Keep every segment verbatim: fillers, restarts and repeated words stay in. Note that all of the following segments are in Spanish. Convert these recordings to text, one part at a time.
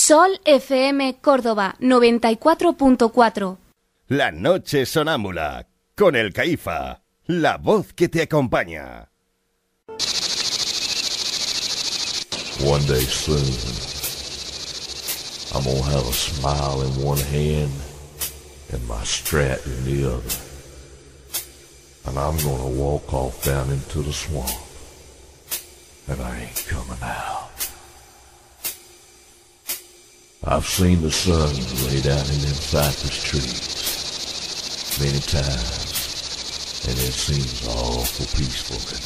Sol F M Córdoba noventa y cuatro punto cuatro. La noche sonámbula con el Caifa, la voz que te acompaña. One day soon, I'm gonna have a smile in one hand and my strap in the other. And I'm gonna walk off down into the swamp. And I ain't coming out. I've seen the sun lay down in them cypress trees many times, and it seems awful peaceful in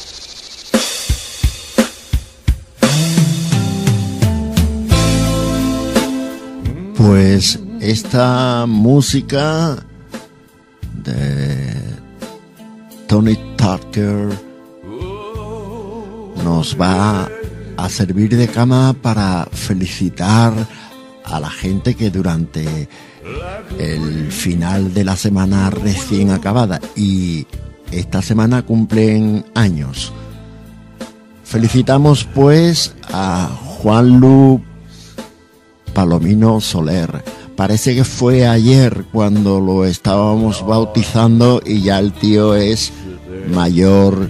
there. Pues esta música de Tony Tucker nos va a servir de cama para felicitar a la gente que durante el final de la semana recién acabada y esta semana cumplen años. Felicitamos pues a Juanlu Palomino Soler. Parece que fue ayer cuando lo estábamos bautizando y ya el tío es mayor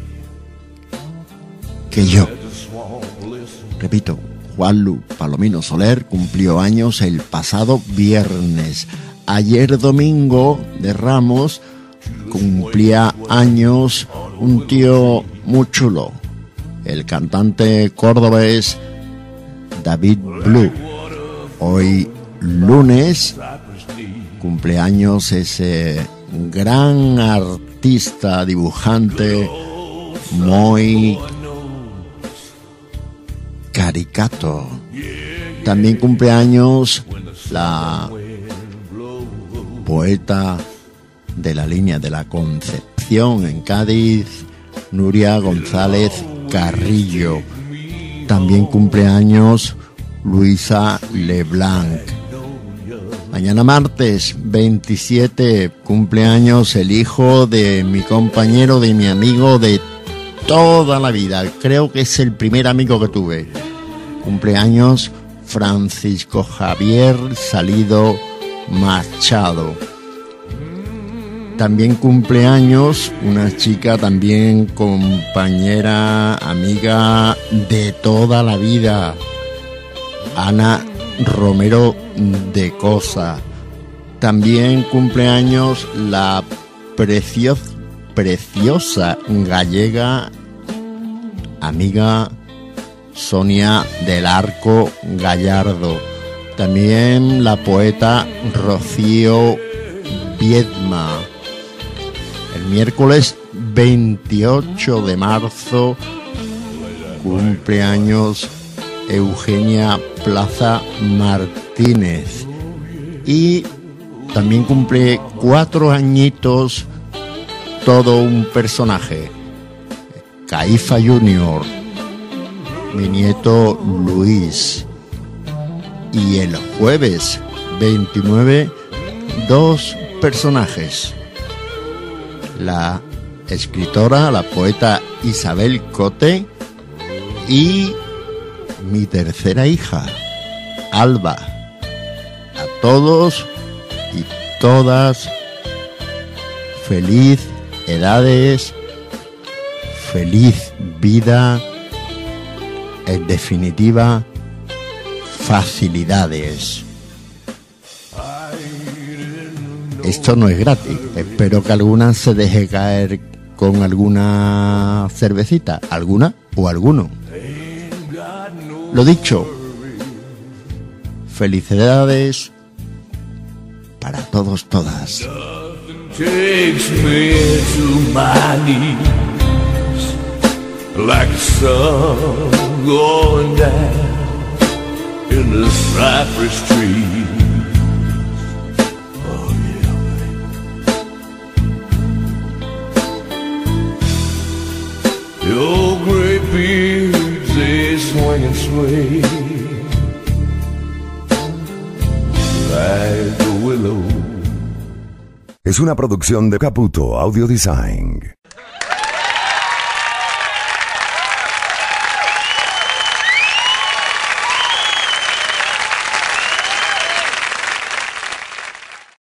que yo. Repito, Juanlu Palomino Soler cumplió años el pasado viernes. Ayer domingo de Ramos cumplía años un tío muy chulo, el cantante cordobés David Blue. Hoy lunes cumpleaños ese gran artista, dibujante, muy caricato. También cumpleaños la poeta de la línea de la Concepción en Cádiz, Nuria González Carrillo. También cumpleaños Luisa Leblanc. Mañana martes veintisiete cumpleaños el hijo de mi compañero, de mi amigo de toda la vida. Creo que es el primer amigo que tuve. Cumpleaños Francisco Javier Salido Machado. También cumpleaños una chica, también compañera, amiga de toda la vida, Ana Romero de Cosa. También cumpleaños la preciosa, preciosa gallega, amiga Sonia del Arco Gallardo. También la poeta Rocío Viedma. El miércoles veintiocho de marzo cumpleaños Eugenia Plaza Martínez. Y también cumple cuatro añitos todo un personaje, Caifa Junior, mi nieto Luis. Y el jueves veintinueve, dos personajes, la escritora, la poeta Isabel Cote y mi tercera hija, Alba. A todos y todas, feliz edades, feliz vida, en definitiva, facilidades. Esto no es gratis. Espero que alguna se deje caer con alguna cervecita, alguna o alguno. Lo dicho, felicidades para todos, todas. Takes me to my knees like the sun going down in the cypress trees. Oh yeah, baby. The old gray beards, they swing and sway like the willow. Es una producción de Caputo Audio Design.